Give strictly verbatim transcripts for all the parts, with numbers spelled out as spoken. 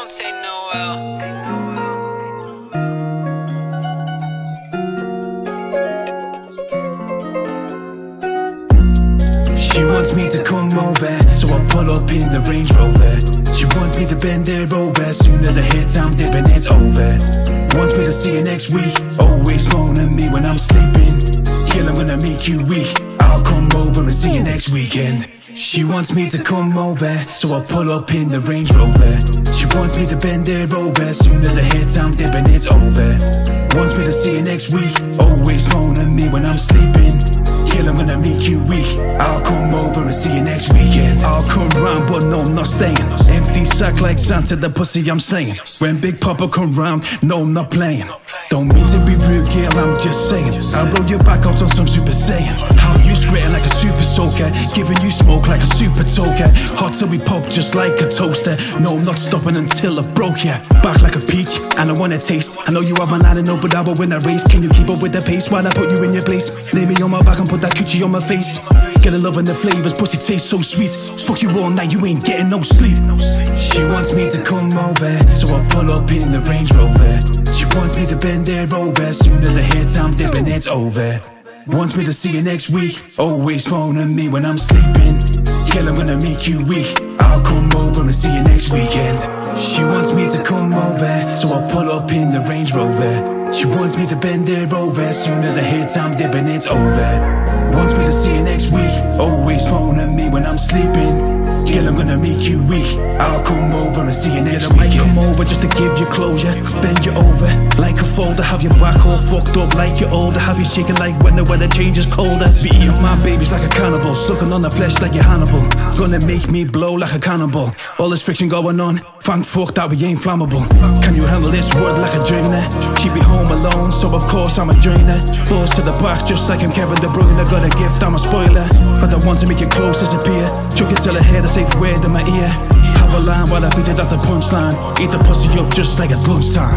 Dante Noel. She wants me to come over, so I pull up in the Range Rover. She wants me to bend her over, soon as I hit town, dipping it over. Wants me to see her next week, always phoning me when I'm sleeping. Killing when I make you weak, I'll come over and see you next weekend. She wants me to come over, so I pull up in the Range Rover. She wants me to bend her over, soon as I hit town, dipping it over. Wants me to see her next week, always phoning me when I'm sleeping. Killing when I make you weak, I'll come over and see you next weekend. I'll come round, but no, I'm not staying. Empty sack like Santa, the pussy I'm saying. When Big Papa come round, no, I'm not playing. Don't mean to be rude, girl, I'm just saying. I'll blow your back out on some Super Saiyan. How you scratching like a super soaker, giving you smoke like a super toker. Hot till we pop just like a toaster. No, I'm not stopping until I've broke ya. Back like a peach, and I wanna taste. I know you have my line and no, but I will win that race. Can you keep up with the pace while I put you in your place? Lay me on my back and put that coochie on my face. Get a love in the flavors, pussy tastes so sweet. Fuck you all night, you ain't getting no sleep. She wants me to come over, so I pull up in the Range Rover. She wants me to bend her over, soon as I hit town, dipping it over. Wants me to see you next week, always phoning me when I'm sleeping. Killing when I make you weak, I'll come over and see you next weekend. She wants me to come over, so I pull up in the Range Rover. She wants me to bend her over, soon as I hit town, dipping it over. Wants me to see you next week, always phoning me when I'm sleeping. Killing when I make you weak, I'll come over and see you next weekend. I might come over just to give you closure, bend you over like a folder, have your back all fucked up like you're older, have you shaking like when the weather changes colder. Be eating my babies like a cannibal, sucking on the flesh like you're Hannibal. Gonna make me blow like a cannonball. All this friction going on, thank fuck that we ain't flammable. Can you handle this word like a drainer? She be home alone, so of course I'm a drainer. Balls to the back just like I'm Kevin De Bruyne. I got a gift, I'm a spoiler, but I want to make it close, disappear. Chuck it till I hear the safe word in my ear. Have a line while I beat it, that's a punchline. Eat the pussy up just like it's lunchtime.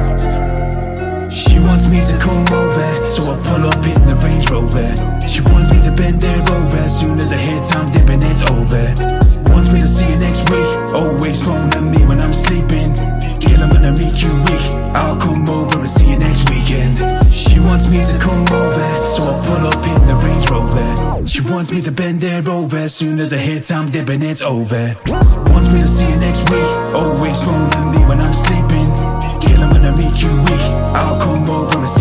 She wants me to come over, so I pull up in the Range Rover. She wants me to bend her over, soon as I hit town, dipping it over. Wants me to see you next week, always phoning me when I'm sleeping. Killing when I make you weak, I'll come over and see you next weekend. She wants me to come over, so I pull up in the Range Rover. She wants me to bend her over, soon as I hit town, dipping it over. Wants me to see you next week, always phoning me when I'm sleeping. Killing when I make you weak, I'll come over and see